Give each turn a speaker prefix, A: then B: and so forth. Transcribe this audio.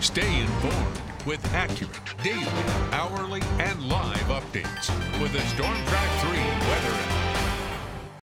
A: Stay informed with accurate, daily, hourly, and live updates with the Storm Track 3